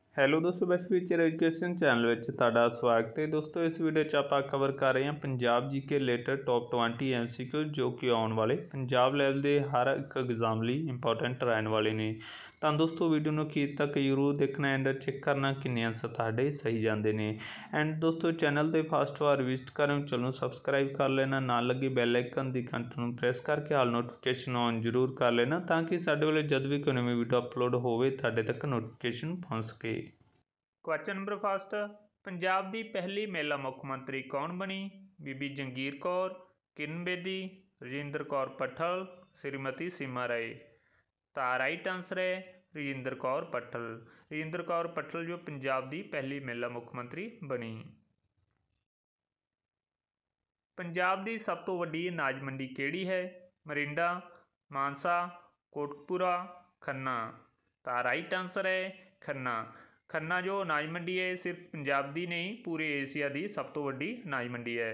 Hello ਦੋਸਤੋ, best future education channel ਵਿੱਚ ਤੁਹਾਡਾ ਸਵਾਗਤ ਹੈ। ਦੋਸਤੋ, ਇਸ ਵੀਡੀਓ 'ਚ ਆਪਾਂ ਕਵਰ ਕਰ ਰਹੇ ਹਾਂ Punjab GK related top 20 MCQ ਜੋ ਕਿ ਆਉਣ ਵਾਲੇ ਪੰਜਾਬ ਲੈਵਲ ਦੇ ਹਰ ਇੱਕ ਐਗਜ਼ਾਮ ਲਈ ਇੰਪੋਰਟੈਂਟ ਰਹਿਣ ਵਾਲੇ ਨੇ। ਤਾਂ ਦੋਸਤੋ, ਵੀਡੀਓ ਨੂੰ ਅਖੀਰ ਤੱਕ ਜ਼ਰੂਰ ਦੇਖਣਾ ਐਂਡ ਚੈੱਕ ਕਰਨਾ ਕਿੰਨੇ ਆਂਸਰ ਤੁਹਾਡੇ ਸਹੀ ਜਾਂਦੇ ਨੇ। ਐਂਡ ਦੋਸਤੋ, ਚੈਨਲ 'ਤੇ ਫਸਟ ਵਾਰ ਵਿਜ਼ਿਟ ਕਰਨ ਚੈਨਲ ਸਬਸਕ੍ਰਾਈਬ ਕਰ ਲੈਣਾ, ਨਾਲ ਲੱਗੇ ਬੈਲ ਆਈਕਨ ਦੀ ਘੰਟੀ ਨੂੰ ਪ੍ਰੈਸ ਕਰਕੇ ਆਲ ਨੋਟੀਫਿਕੇਸ਼ਨ ਔਨ ਜ਼ਰੂਰ ਕਰ ਲੈਣਾ ਤਾਂ ਕਿ ਸਾਡੇ ਵੱਲੋਂ ਜਦ ਵੀ ਕੋਈ ਨਵੀਂ ਵੀਡੀਓ ਅਪਲੋਡ ਹੋਵੇ ਤੁਹਾਡੇ ਤੱਕ ਨੋਟੀਫਿਕੇਸ਼ਨ ਪਹੁੰਚ ਸਕੇ। ਕੁਐਸਚਨ ਨੰਬਰ ਫਸਟ, ਪੰਜਾਬ ਦੀ ਪਹਿਲੀ ਮਹਿਲਾ ਮੁੱਖ ਮੰਤਰੀ ਕੌਣ ਬਣੀ? ਬੀਬੀ ਜੰਗੀਰ ਕੌਰ, ਕਿਰਨ ਬੇਦੀ, ਰਜਿੰਦਰ ਕੌਰ ਭੱਠਲ, ਸ਼੍ਰੀਮਤੀ ਸੀਮਾ ਰਾਏ। ਤਾਂ ਰਾਈਟ ਆਂਸਰ ਹੈ ਰਜਿੰਦਰ ਕੌਰ ਭੱਠਲ। ਰਜਿੰਦਰ ਕੌਰ ਭੱਠਲ ਜੋ ਪੰਜਾਬ ਦੀ ਪਹਿਲੀ ਮਹਿਲਾ ਮੁੱਖ ਮੰਤਰੀ ਬਣੀ। ਪੰਜਾਬ ਦੀ ਸਭ ਤੋਂ ਵੱਡੀ ਅਨਾਜ ਮੰਡੀ ਕਿਹੜੀ ਹੈ? ਮਰਿੰਡਾ, ਮਾਨਸਾ, ਕੋਟਕਪੂਰਾ, ਖੰਨਾ। ਤਾਂ ਰਾਈਟ ਆਂਸਰ ਹੈ ਖੰਨਾ। ਖੰਨਾ ਜੋ ਅਨਾਜ ਮੰਡੀ ਹੈ ਸਿਰਫ ਪੰਜਾਬ ਦੀ ਨਹੀਂ ਪੂਰੇ ਏਸ਼ੀਆ ਦੀ ਸਭ ਤੋਂ ਵੱਡੀ ਅਨਾਜ ਮੰਡੀ ਹੈ।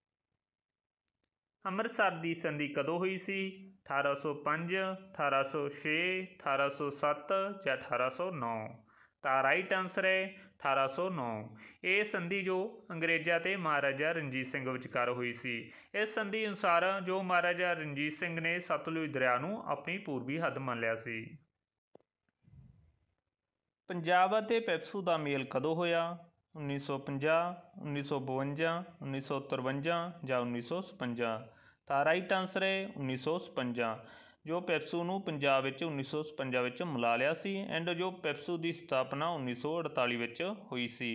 ਅੰਮ੍ਰਿਤਸਰ ਦੀ ਸੰਧੀ ਕਦੋਂ ਹੋਈ ਸੀ? 1805, 1806, 1807 ਜਾਂ 1809। ਤਾਂ ਰਾਈਟ ਆਂਸਰ ਹੈ 1809। ਇਹ ਸੰਧੀ ਜੋ ਅੰਗਰੇਜ਼ਾਂ ਤੇ ਮਹਾਰਾਜਾ ਰਣਜੀਤ ਸਿੰਘ ਵਿਚਕਾਰ ਹੋਈ ਸੀ। ਇਸ ਸੰਧੀ ਅਨੁਸਾਰ ਜੋ ਮਹਾਰਾਜਾ ਰਣਜੀਤ ਸਿੰਘ ਨੇ ਸਤਲੁਜ ਦਰਿਆ ਨੂੰ ਆਪਣੀ ਪੂਰਬੀ ਹੱਦ ਮੰਨ ਲਿਆ ਸੀ। ਪੰਜਾਬ ਅਤੇ ਪੈਪਸੂ ਦਾ ਮੇਲ ਕਦੋਂ ਹੋਇਆ? 1950, 1952, 1953 ਜਾਂ 1956। ਤਾਂ ਰਾਈਟ ਆਂਸਰ ਹੈ 1956। ਜੋ ਪੈਪਸੂ ਨੂੰ ਪੰਜਾਬ ਵਿੱਚ 1956 ਵਿੱਚ ਮਿਲਾ ਲਿਆ ਸੀ ਐਂਡ ਜੋ ਪੈਪਸੂ ਦੀ ਸਥਾਪਨਾ 1948 ਵਿੱਚ ਹੋਈ ਸੀ।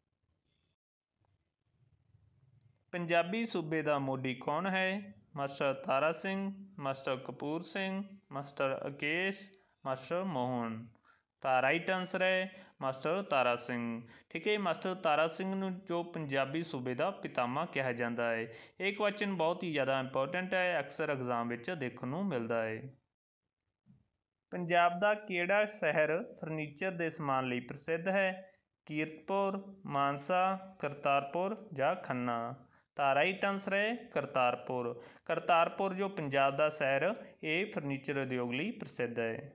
ਪੰਜਾਬੀ ਸੂਬੇ ਦਾ ਮੋਢੀ ਕੌਣ ਹੈ? Master Tara Singh, master Kapur Singh, master Akesh, master Mohan. ਤਾਂ ਰਾਈਟ ਆਂਸਰ ਹੈ ਮਾਸਟਰ ਤਾਰਾ ਸਿੰਘ। ਠੀਕ ਹੈ, ਮਾਸਟਰ ਤਾਰਾ ਸਿੰਘ ਨੂੰ ਜੋ ਪੰਜਾਬੀ ਸੂਬੇ ਦਾ ਪਿਤਾਮਾ ਕਿਹਾ ਜਾਂਦਾ ਹੈ। ਇਹ ਕੁਐਸਚਨ ਬਹੁਤ ਹੀ ਜ਼ਿਆਦਾ ਇੰਪੋਰਟੈਂਟ ਹੈ, ਅਕਸਰ ਐਗਜ਼ਾਮ ਵਿੱਚ ਦੇਖਣ ਨੂੰ ਮਿਲਦਾ ਹੈ। ਪੰਜਾਬ ਦਾ ਕਿਹੜਾ ਸ਼ਹਿਰ ਫਰਨੀਚਰ ਦੇ ਸਮਾਨ ਲਈ ਪ੍ਰਸਿੱਧ ਹੈ? ਕੀਰਤਪੁਰ, ਮਾਨਸਾ, ਕਰਤਾਰਪੁਰ ਜਾਂ ਖੰਨਾ। ਤਾਂ ਰਾਈਟ ਆਂਸਰ ਹੈ ਕਰਤਾਰਪੁਰ। ਕਰਤਾਰਪੁਰ ਜੋ ਪੰਜਾਬ ਦਾ ਸ਼ਹਿਰ ਇਹ ਫਰਨੀਚਰ ਉਦਯੋਗ ਲਈ ਪ੍ਰਸਿੱਧ ਹੈ।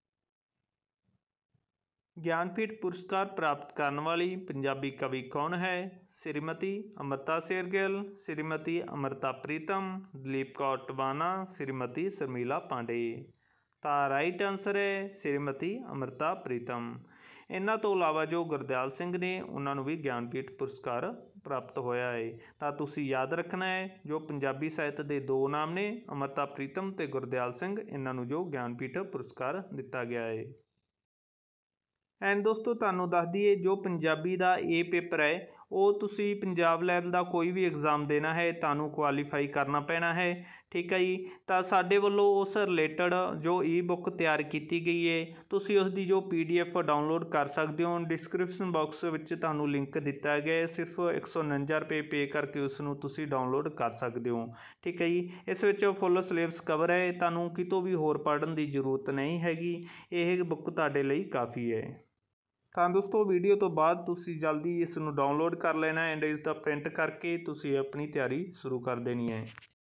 ਗਿਆਨਪੀਠ ਪੁਰਸਕਾਰ ਪ੍ਰਾਪਤ ਕਰਨ ਵਾਲੀ ਪੰਜਾਬੀ ਕਵੀ ਕੌਣ ਹੈ? ਸ਼੍ਰੀਮਤੀ ਅੰਮ੍ਰਿਤਾ ਸ਼ੇਰਗਿੱਲ, ਸ਼੍ਰੀਮਤੀ ਅੰਮ੍ਰਿਤਾ ਪ੍ਰੀਤਮ, ਦਲੀਪ ਕੌਰ ਟਿਵਾਣਾ, ਸ਼੍ਰੀਮਤੀ ਸ਼ਰਮੀਲਾ ਪਾਂਡੇ। ਤਾਂ ਰਾਈਟ ਆਂਸਰ ਹੈ ਸ਼੍ਰੀਮਤੀ ਅੰਮ੍ਰਿਤਾ ਪ੍ਰੀਤਮ। ਇਹਨਾਂ ਤੋਂ ਇਲਾਵਾ ਜੋ ਗੁਰਦਿਆਲ ਸਿੰਘ ਨੇ ਉਹਨਾਂ ਨੂੰ ਵੀ ਗਿਆਨਪੀਠ ਪੁਰਸਕਾਰ ਪ੍ਰਾਪਤ ਹੋਇਆ ਹੈ। ਤਾਂ ਤੁਸੀਂ ਯਾਦ ਰੱਖਣਾ ਹੈ ਜੋ ਪੰਜਾਬੀ ਸਾਹਿਤ ਦੇ ਦੋ ਨਾਮ ਨੇ ਅੰਮ੍ਰਿਤਾ ਪ੍ਰੀਤਮ ਅਤੇ ਗੁਰਦਿਆਲ ਸਿੰਘ, ਇਹਨਾਂ ਨੂੰ ਜੋ ਗਿਆਨਪੀਠ ਪੁਰਸਕਾਰ ਦਿੱਤਾ ਗਿਆ ਹੈ। ਐਂਡ ਦੋਸਤੋ, ਤੁਹਾਨੂੰ ਦੱਸ ਦਈਏ ਜੋ ਪੰਜਾਬੀ ਦਾ ਇਹ ਪੇਪਰ ਹੈ ਉਹ ਤੁਸੀਂ ਪੰਜਾਬ ਲੈਵਲ ਦਾ ਕੋਈ ਵੀ ਐਗਜ਼ਾਮ ਦੇਣਾ ਹੈ ਤੁਹਾਨੂੰ ਕੁਆਲੀਫਾਈ ਕਰਨਾ ਪੈਣਾ ਹੈ। ਠੀਕ ਹੈ ਜੀ, ਤਾਂ ਸਾਡੇ ਵੱਲੋਂ ਉਸ ਰਿਲੇਟਡ ਜੋ ਈ ਬੁੱਕ ਤਿਆਰ ਕੀਤੀ ਗਈ ਹੈ ਤੁਸੀਂ ਉਸ ਦੀ ਜੋ PDF ਡਾਊਨਲੋਡ ਕਰ ਸਕਦੇ ਹੋ। ਡਿਸਕ੍ਰਿਪਸ਼ਨ ਬਾਕਸ ਵਿੱਚ ਤੁਹਾਨੂੰ ਲਿੰਕ ਦਿੱਤਾ ਗਿਆ ਹੈ, ਸਿਰਫ 149 ਰੁਪਏ ਪੇ ਕਰਕੇ ਉਸ ਨੂੰ ਤੁਸੀਂ ਡਾਊਨਲੋਡ ਕਰ ਸਕਦੇ ਹੋ। ਠੀਕ ਹੈ ਜੀ, ਇਸ ਵਿੱਚ ਫੁੱਲ ਸਿਲੇਬਸ ਕਵਰ ਹੈ, ਤੁਹਾਨੂੰ ਕਿਤੋਂ ਵੀ ਹੋਰ ਪੜ੍ਹਨ ਦੀ ਜ਼ਰੂਰਤ ਨਹੀਂ ਹੈਗੀ, ਇਹ ਬੁੱਕ ਤੁਹਾਡੇ ਲਈ ਕਾਫੀ ਹੈ। ਤਾਂ ਦੋਸਤੋ, ਵੀਡੀਓ ਤੋਂ ਬਾਅਦ ਤੁਸੀਂ ਜਲਦੀ ਇਸ ਨੂੰ ਡਾਊਨਲੋਡ ਕਰ ਲੈਣਾ ਐਂਡ ਇਸ ਦਾ ਪ੍ਰਿੰਟ ਕਰਕੇ ਤੁਸੀਂ ਆਪਣੀ ਤਿਆਰੀ ਸ਼ੁਰੂ ਕਰ ਦੇਣੀ ਹੈ।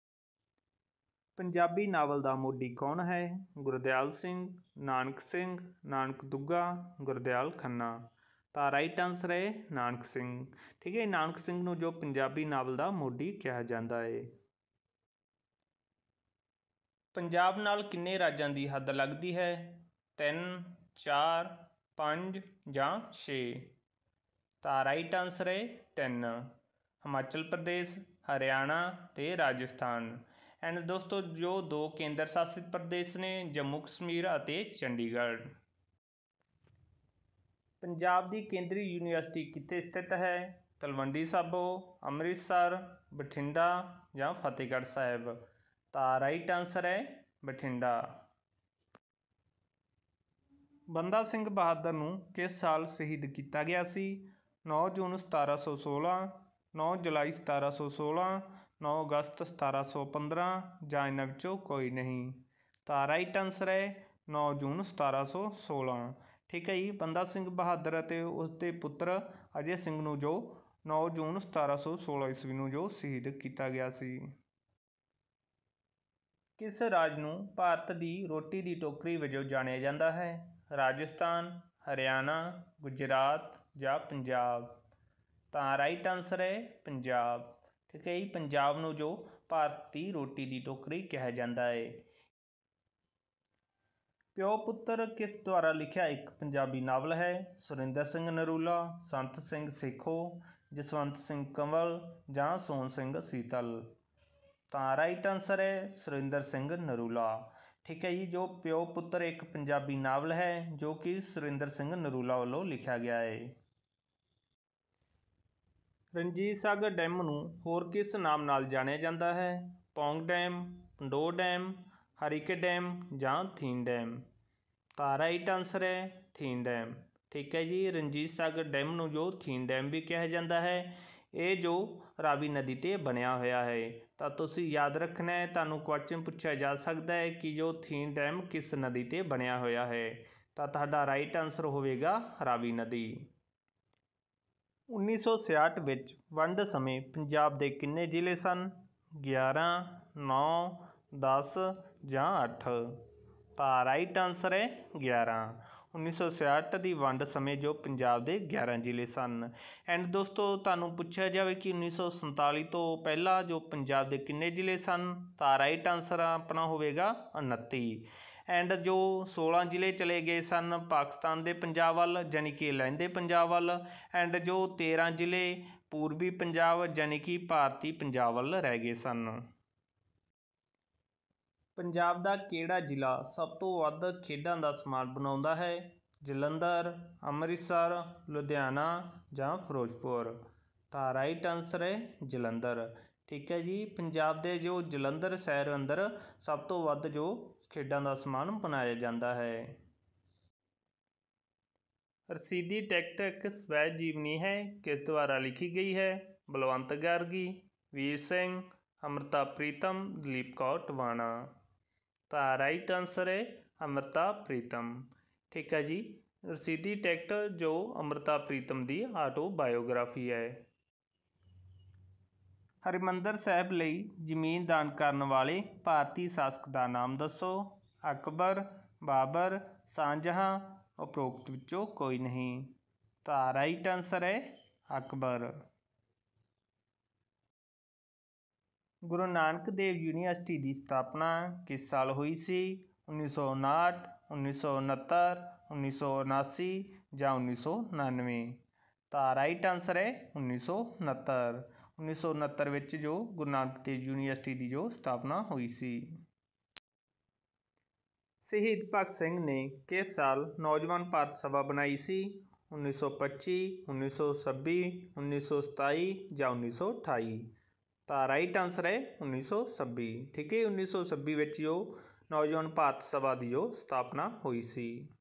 ਪੰਜਾਬੀ ਨਾਵਲ ਦਾ ਮੋਢੀ ਕੌਣ ਹੈ? ਗੁਰਦਿਆਲ ਸਿੰਘ, ਨਾਨਕ ਸਿੰਘ, ਨਾਨਕ ਦੁੱਗਾ, ਗੁਰਦਿਆਲ ਖੰਨਾ। ਤਾਂ ਰਾਈਟ ਆਂਸਰ ਹੈ ਨਾਨਕ ਸਿੰਘ। ਠੀਕ ਹੈ, ਨਾਨਕ ਸਿੰਘ ਨੂੰ ਜੋ ਪੰਜਾਬੀ ਨਾਵਲ ਦਾ ਮੋਢੀ ਕਿਹਾ ਜਾਂਦਾ ਹੈ। ਪੰਜਾਬ ਨਾਲ ਕਿੰਨੇ ਰਾਜਾਂ ਦੀ ਹੱਦ ਲੱਗਦੀ ਹੈ? 3, 4, 5 ਜਾਂ 6। ਤਾਂ ਰਾਈਟ ਆਂਸਰ ਹੈ 3। ਹਿਮਾਚਲ ਪ੍ਰਦੇਸ਼, ਹਰਿਆਣਾ ਅਤੇ ਰਾਜਸਥਾਨ। ਐਂਡ ਦੋਸਤੋ, ਜੋ 2 ਕੇਂਦਰ ਸ਼ਾਸਿਤ ਪ੍ਰਦੇਸ਼ ਨੇ ਜੰਮੂ ਕਸ਼ਮੀਰ ਅਤੇ ਚੰਡੀਗੜ੍ਹ। ਪੰਜਾਬ ਦੀ ਕੇਂਦਰੀ ਯੂਨੀਵਰਸਿਟੀ ਕਿੱਥੇ ਸਥਿਤ ਹੈ? ਤਲਵੰਡੀ ਸਾਬੋ, ਅੰਮ੍ਰਿਤਸਰ, ਬਠਿੰਡਾ ਜਾਂ ਫਤਿਹਗੜ੍ਹ ਸਾਹਿਬ। ਤਾਂ ਰਾਈਟ ਆਂਸਰ ਹੈ ਬਠਿੰਡਾ। ਬੰਦਾ ਸਿੰਘ ਬਹਾਦਰ ਨੂੰ ਕਿਸ ਸਾਲ ਸ਼ਹੀਦ ਕੀਤਾ ਗਿਆ ਸੀ? 9 ਜੂਨ 1716, 9 ਜੁਲਾਈ 1716, 9 ਅਗਸਤ 1715 ਜਾਂ ਇਹਨਾਂ ਵਿੱਚੋਂ ਕੋਈ ਨਹੀਂ। ਤਾਂ ਰਾਈਟ ਆਂਸਰ ਹੈ 9 ਜੂਨ 1716। ਠੀਕ ਹੈ ਜੀ, ਬੰਦਾ ਸਿੰਘ ਬਹਾਦਰ ਅਤੇ ਉਸ ਦੇ ਪੁੱਤਰ ਅਜੇ ਸਿੰਘ ਨੂੰ ਜੋ 9 ਜੂਨ 1716 ਈਸਵੀ ਨੂੰ ਜੋ ਸ਼ਹੀਦ ਕੀਤਾ ਗਿਆ ਸੀ। ਕਿਸ ਰਾਜ ਨੂੰ ਭਾਰਤ ਦੀ ਰੋਟੀ ਦੀ ਟੋਕਰੀ ਵਜੋਂ ਜਾਣਿਆ ਜਾਂਦਾ ਹੈ? ਰਾਜਸਥਾਨ, ਹਰਿਆਣਾ, ਗੁਜਰਾਤ ਜਾਂ ਪੰਜਾਬ। ਤਾਂ ਰਾਈਟ ਆਨਸਰ ਹੈ ਪੰਜਾਬ। ਠੀਕ ਹੈ ਜੀ, ਪੰਜਾਬ ਨੂੰ ਜੋ ਭਾਰਤੀ ਰੋਟੀ ਦੀ ਟੋਕਰੀ ਕਿਹਾ ਜਾਂਦਾ ਹੈ। ਪਿਓ ਪੁੱਤਰ ਕਿਸ ਦੁਆਰਾ ਲਿਖਿਆ ਇੱਕ ਪੰਜਾਬੀ ਨਾਵਲ ਹੈ? ਸੁਰਿੰਦਰ ਸਿੰਘ ਨਰੂਲਾ, ਸੰਤ ਸਿੰਘ ਸੇਖੋਂ, ਜਸਵੰਤ ਸਿੰਘ ਕੰਵਲ ਜਾਂ ਸੋਹਣ ਸਿੰਘ ਸੀਤਲ। ਤਾਂ ਰਾਈਟ ਆਨਸਰ ਹੈ ਸੁਰਿੰਦਰ ਸਿੰਘ ਨਰੂਲਾ। ਠੀਕ ਹੈ ਜੀ, ਜੋ ਪਿਓ ਪੁੱਤਰ ਇੱਕ ਪੰਜਾਬੀ ਨਾਵਲ ਹੈ ਜੋ ਕਿ ਸੁਰਿੰਦਰ ਸਿੰਘ ਨਰੂਲਾ ਵੱਲੋਂ ਲਿਖਿਆ ਗਿਆ ਹੈ। ਰਣਜੀਤ ਸਾਗਰ ਡੈਮ ਨੂੰ ਹੋਰ ਕਿਸ ਨਾਮ ਨਾਲ ਜਾਣਿਆ ਜਾਂਦਾ ਹੈ? Pong dam, Pandoh dam, Harike dam ਜਾਂ ਥੀਨ ਡੈਮ। ਤਾਂ ਰਾਈਟ ਆਨਸਰ ਹੈ ਥੀਨ ਡੈਮ। ਠੀਕ ਹੈ ਜੀ, ਰਣਜੀਤ ਸਾਗਰ ਡੈਮ ਨੂੰ ਜੋ ਥੀਨ ਡੈਮ ਵੀ ਕਿਹਾ ਜਾਂਦਾ ਹੈ। ਇਹ ਜੋ ਰਾਵੀ ਨਦੀ 'ਤੇ ਬਣਿਆ ਹੋਇਆ ਹੈ। ਤਾਂ ਤੁਸੀਂ ਯਾਦ ਰੱਖਣਾ ਹੈ, ਤੁਹਾਨੂੰ ਕੁਐਸਚਨ ਪੁੱਛਿਆ ਜਾ ਸਕਦਾ ਹੈ ਕਿ ਜੋ ਥੀਨ ਡੈਮ ਕਿਸ ਨਦੀ 'ਤੇ ਬਣਿਆ ਹੋਇਆ ਹੈ। ਤਾਂ ਤੁਹਾਡਾ ਰਾਈਟ ਆਨਸਰ ਹੋਵੇਗਾ ਰਾਵੀ ਨਦੀ। 1966 ਵਿੱਚ ਵੰਡ ਸਮੇਂ ਪੰਜਾਬ ਦੇ ਕਿੰਨੇ ਜ਼ਿਲ੍ਹੇ ਸਨ? 11, 9, 10 ਜਾਂ 8। ਤਾਂ ਰਾਈਟ ਆਨਸਰ ਹੈ 11। 1966 ਦੀ ਵੰਡ ਸਮੇਂ ਜੋ ਪੰਜਾਬ ਦੇ 11 ਜ਼ਿਲ੍ਹੇ ਸਨ। ਐਂਡ ਦੋਸਤੋ, ਤੁਹਾਨੂੰ ਪੁੱਛਿਆ ਜਾਵੇ ਕਿ 1947 ਤੋਂ ਪਹਿਲਾਂ ਜੋ ਪੰਜਾਬ ਦੇ ਕਿੰਨੇ ਜ਼ਿਲ੍ਹੇ ਸਨ? ਤਾਂ ਰਾਈਟ ਆਨਸਰ ਆਪਣਾ ਹੋਵੇਗਾ 29। ਐਂਡ ਜੋ 16 ਜ਼ਿਲ੍ਹੇ ਚਲੇ ਗਏ ਸਨ ਪਾਕਿਸਤਾਨ ਦੇ ਪੰਜਾਬ ਵੱਲ, ਯਾਨੀ ਕਿ ਲਹਿੰਦੇ ਪੰਜਾਬ ਵੱਲ। ਐਂਡ ਜੋ 13 ਜ਼ਿਲ੍ਹੇ ਪੂਰਬੀ ਪੰਜਾਬ ਯਾਨੀ ਕਿ ਭਾਰਤੀ ਪੰਜਾਬ ਵੱਲ ਰਹਿ ਗਏ ਸਨ। ਪੰਜਾਬ ਦਾ ਕਿਹੜਾ ਜ਼ਿਲ੍ਹਾ ਸਭ ਤੋਂ ਵੱਧ ਖੇਡਾਂ ਦਾ ਸਮਾਨ ਬਣਾਉਂਦਾ ਹੈ? ਜਲੰਧਰ, ਅੰਮ੍ਰਿਤਸਰ, ਲੁਧਿਆਣਾ ਜਾਂ ਫਿਰੋਜ਼ਪੁਰ। ਤਾਂ ਰਾਈਟ ਆਨਸਰ ਹੈ ਜਲੰਧਰ। ਠੀਕ ਹੈ ਜੀ, ਪੰਜਾਬ ਦੇ ਜੋ ਜਲੰਧਰ ਸ਼ਹਿਰ ਅੰਦਰ ਸਭ ਤੋਂ ਵੱਧ ਜੋ ਖੇਡਾਂ ਦਾ ਸਮਾਨ ਬਣਾਇਆ ਜਾਂਦਾ ਹੈ। ਰਸੀਦੀ ਟਿਕਟ ਇੱਕ ਸਵੈ ਜੀਵਨੀ ਹੈ, ਕਿਸ ਦੁਆਰਾ ਲਿਖੀ ਗਈ ਹੈ? ਬਲਵੰਤ ਗਾਰਗੀ, ਵੀਰ ਸਿੰਘ, ਅੰਮ੍ਰਿਤਾ ਪ੍ਰੀਤਮ, ਦਲੀਪ ਕੌਰ ਟਿਵਾਣਾ। ਤਾਂ ਰਾਈਟ ਆਨਸਰ ਹੈ ਅੰਮ੍ਰਿਤਾ ਪ੍ਰੀਤਮ। ਠੀਕ ਹੈ ਜੀ, ਰਸੀਦੀ ਟਿਕਟ ਜੋ ਅੰਮ੍ਰਿਤਾ ਪ੍ਰੀਤਮ ਦੀ ਆਟੋਬਾਇਓਗ੍ਰਾਫੀ ਹੈ। ਹਰਿਮੰਦਰ ਸਾਹਿਬ ਲਈ ਜ਼ਮੀਨ ਦਾਨ ਕਰਨ ਵਾਲੇ ਭਾਰਤੀ ਸ਼ਾਸਕ ਦਾ ਨਾਮ ਦੱਸੋ? ਅਕਬਰ, ਬਾਬਰ, ਸ਼ਾਹਜਹਾਂ, ਉਪਰੋਕਤ ਵਿੱਚੋਂ ਕੋਈ ਨਹੀਂ। ਤਾਂ ਰਾਈਟ ਆਨਸਰ ਹੈ ਅਕਬਰ। ਗੁਰੂ ਨਾਨਕ ਦੇਵ ਯੂਨੀਵਰਸਿਟੀ ਦੀ ਸਥਾਪਨਾ ਕਿਸ ਸਾਲ ਹੋਈ ਸੀ? 1959, 1969, 1979 ਜਾਂ 1999। ਤਾਂ ਰਾਈਟ ਆਨਸਰ ਹੈ 1969। 1969 ਵਿੱਚ ਜੋ ਗੁਰੂ ਨਾਨਕ ਦੇਵ ਯੂਨੀਵਰਸਿਟੀ ਦੀ ਜੋ ਸਥਾਪਨਾ ਹੋਈ ਸੀ। ਸ਼ਹੀਦ ਭਗਤ ਸਿੰਘ ਨੇ ਕਿਸ ਸਾਲ ਨੌਜਵਾਨ ਭਾਰਤ ਸਭਾ ਬਣਾਈ ਸੀ? 1925, 1926, 1927 ਜਾਂ 1928। ਤਾਂ ਰਾਈਟ ਆਨਸਰ ਹੈ 1926। ਠੀਕ ਹੈ, 1926 ਵਿੱਚ ਜੋ ਨੌਜਵਾਨ ਭਾਰਤ ਸਭਾ ਦੀ ਜੋ ਸਥਾਪਨਾ ਹੋਈ ਸੀ।